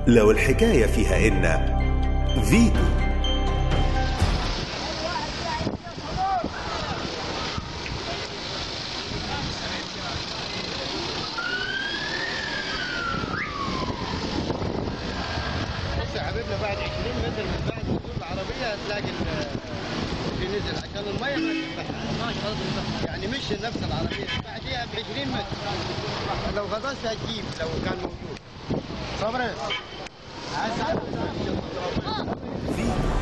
لو الحكاية فيها إن فيتو. بص يا حبيبنا، بعد 20 متر من بعد وصول العربية هتلاقي اللي نزل عشان المية ما تفتحها. يعني مش نفس العربية بعديها ب 20 متر. لو غطست هتجيب لو كان موجود. صبري. فيتو.